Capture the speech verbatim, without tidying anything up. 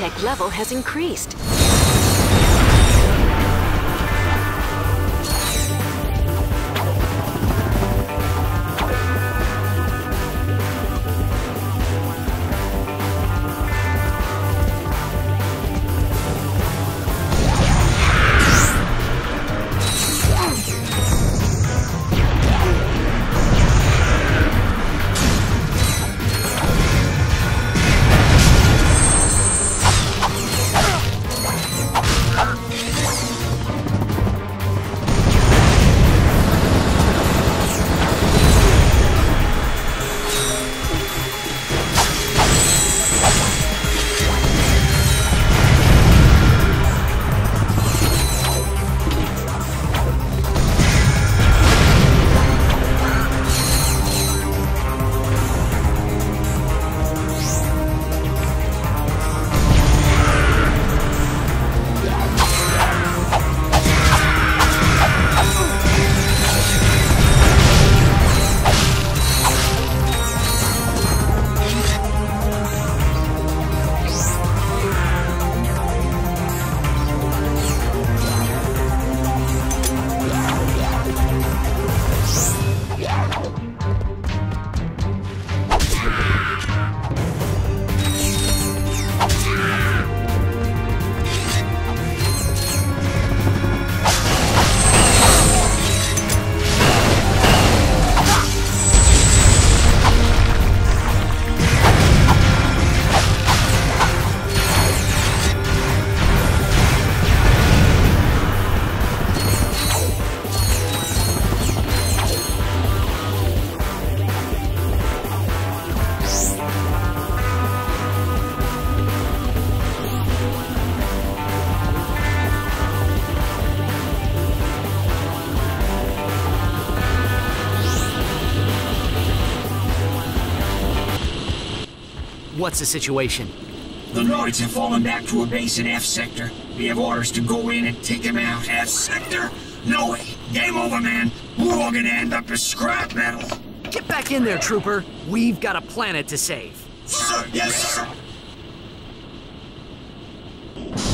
high-tech level has increased. What's the situation? The droids have fallen back to a base in F Sector. We have orders to go in and take them out. F Sector? No way. Game over, man. We're all gonna end up as scrap metal. Get back in there, Trooper. We've got a planet to save. Sir, yes, sir.